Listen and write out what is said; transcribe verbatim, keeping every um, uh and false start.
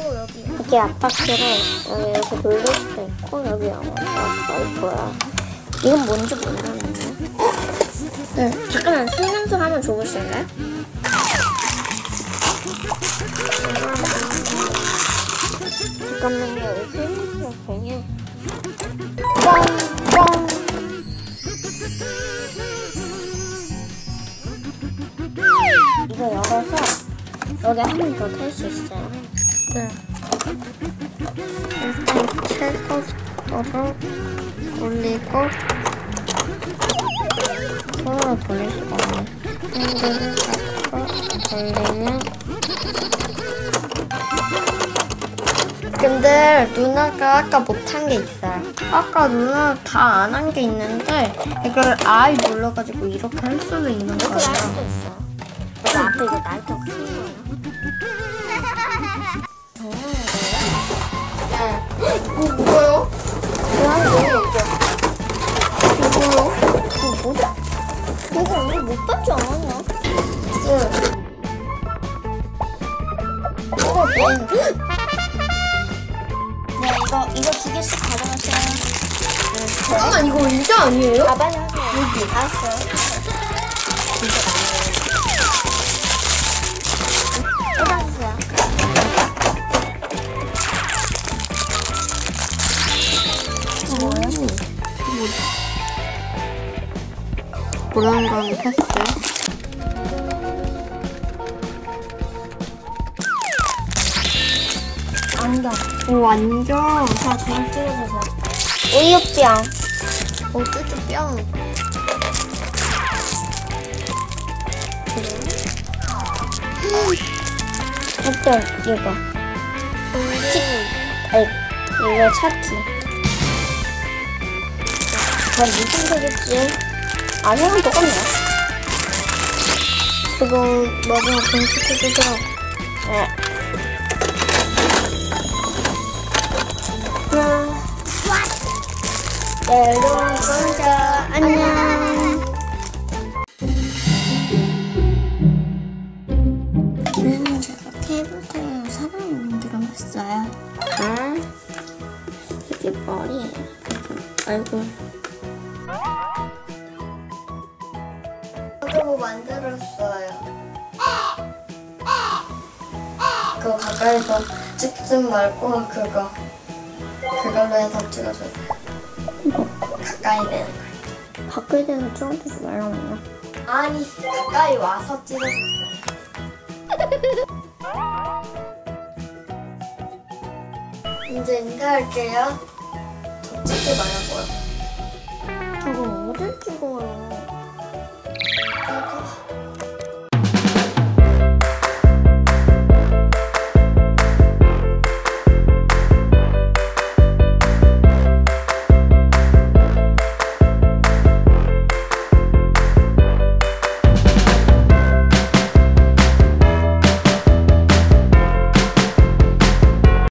여기 이게 앞바퀴를 여기 이렇게 돌릴 수도 있고 여기 영어가 더 있고요. 이건 뭔지 모르겠네. 네, 잠깐만 설명 좀 하면 좋으실래? 잠깐만요. 여기 설명서 보면 뻥뻥 이거 열어서 여기 한 번 더 탈 수 있어요. 네. 일단 최고로 올리고 손으로 돌릴 수가 없네. 핸들을 잡고 돌리면. 근데 누나가 아까 못한 게 있어요. 아까 누나 다 안 한 게 있는데 이걸 아이 눌러가지고 이렇게 할 수도 있는 거예요. 이렇게 할 수도 있어. 여기 앞에 이게 라이터가 큰 거예요. 이거 뭐예요? 와, 너무 웃겨. 이거 뭐예요? 이거 뭐야? 이거 우리 못 봤지 않았나? 응. 이거 뭐? 네, 이거, 이거 두 개씩 가져가세요. 네, 잠깐만, 이거 의자 아니에요? 가방에 하세요. 여기. 알았어요. 이거 아니에요. 꽂아주세요. 보라는 거는 패스. 안경. 오, 안경. 자, 잘 찍어주세요. 우유병. 오, 뚜뚜뿅. 어떤 이거. 티. 아니, 이거 차키. 자, 무슨 색이지? 아, 색은 똑같네. 그거 마지막 공식해주세요. 네. 네, 여러분, 먼저 안녕. 오늘은 제가 테이블타이어 사랑을 만들어봤어요. 아, 이게 머리예요. 아이고. 저도 만들었어요. 그거 가까이서 찍지 말고 그거 그걸로 해서 찍어줘요. 가까이 되는 거. 가까이 대서 찍어주지 말라고 했나? 아니, 가까이 와서 찍어줘요. 이제 인사할게요. 저 찍지 말라고요. 이거 어딜 찍어요?